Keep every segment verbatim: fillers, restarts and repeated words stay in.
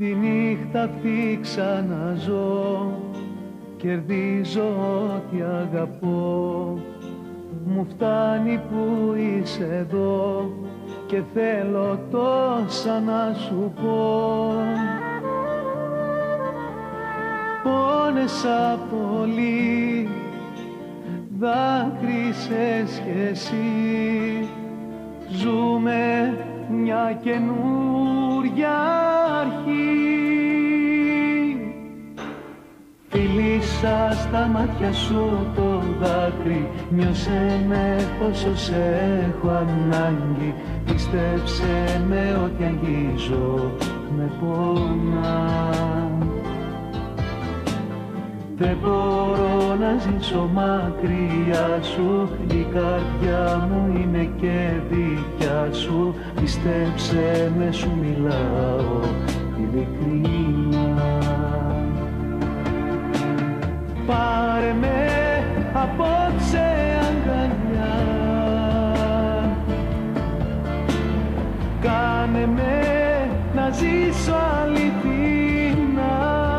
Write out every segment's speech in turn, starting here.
Τη νύχτα αυτή ξαναζώ, κερδίζω ό,τι αγαπώ. Μου φτάνει που είσαι εδώ και θέλω τόσα να σου πω. Πόνεσα πολύ, δάκρυσες κι εσύ. Ζούμε μια καινούρια αρχή. Φίλησα στα μάτια σου το δάκρυ, νιώσε με πόσο σε έχω ανάγκη. Πίστεψε με ότι αγγίζω με πόνα. Δεν μπορώ να ζήσω μακριά σου, η καρδιά μου είναι και δικιά σου. Πίστεψε με, σου μιλάω ειλικρινά. Πάρε με απόψε αγκαλιά, κάνε με να ζήσω αληθινά.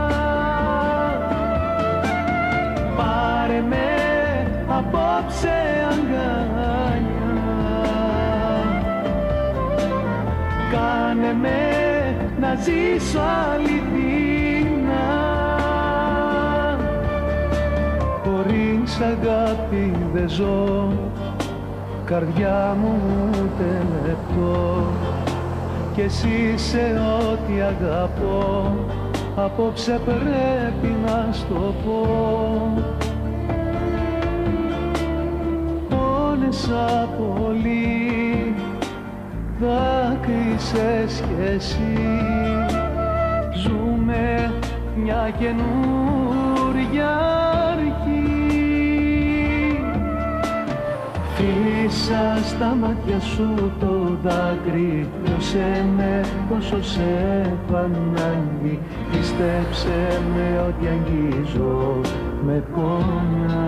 Πάρε με απόψε αγκαλιά, κάνε με να ζήσω αληθινά. Χωρίς αγάπη δεν ζω, καρδιά μου ούτε λεπτό. Κι εσύ είσαι ό,τι αγαπώ, απόψε πρέπει να στο πω. Πόνεσα πολύ, δάκρυσες κι εσύ. Ζούμε μια καινούρια αρχή. Φίλησα στα μάτια σου το δάκρυ, νιώσε με πόσο σε έχω ανάγκη. Πίστεψε με ότι αγγίζω με πόνα.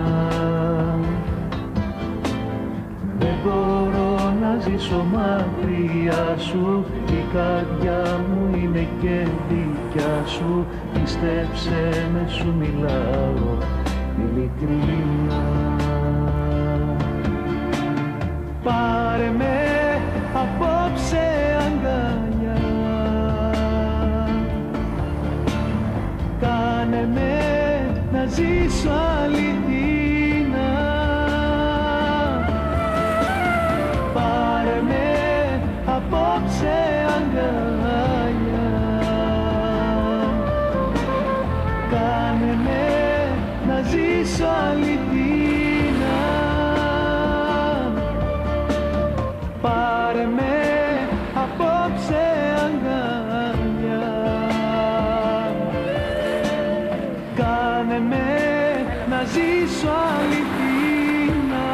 Δεν μπορώ να ζήσω μακριά σου, η καρδιά μου είναι και δικιά σου. Πίστεψε με, σου μιλάω ειλικρινά. Πάρε με απόψε αγκαλιά, κάνε με να ζήσω αληθινά. Πάρε με απόψε αγκαλιά, κάνε με να ζήσω αληθινά. Πάρε με απόψε αγκαλιά, κάνε με να ζήσω αληθινά.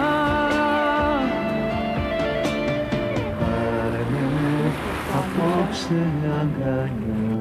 Πάρε με απόψε αγκαλιά.